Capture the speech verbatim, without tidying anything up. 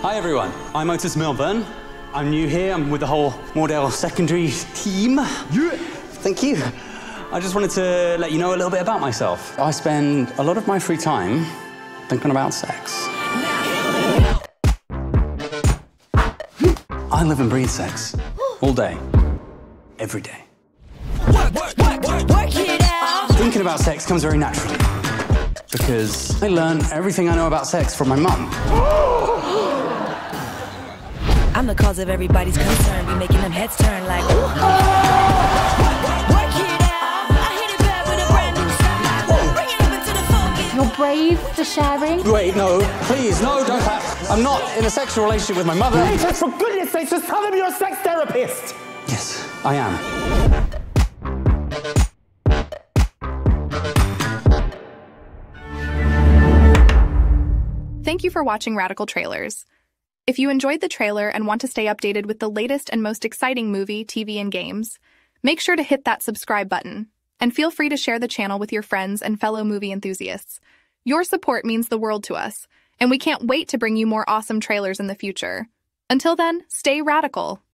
Hi everyone, I'm Otis Milburn. I'm new here, I'm with the whole Mordell secondary team. Yeah. Thank you. I just wanted to let you know a little bit about myself. I spend a lot of my free time thinking about sex. I live and breathe sex. All day. Every day. Work, work, work, work, work it out. Thinking about sex comes very naturally. Because I learned everything I know about sex from my mum. I'm the cause of everybody's concern. Be making them heads turn like. Work, work it out. I hit it back with a brand new sound. Bring it up into the focus. You're brave for sharing? Wait, no, please, no, don't clap. I'm not in a sexual relationship with my mother. Otis, for goodness sake, just tell them you're a sex therapist. Yes, I am. Thank you for watching Radical Trailers. If you enjoyed the trailer and want to stay updated with the latest and most exciting movie, T V, and games, make sure to hit that subscribe button, and feel free to share the channel with your friends and fellow movie enthusiasts. Your support means the world to us, and we can't wait to bring you more awesome trailers in the future. Until then, stay radical.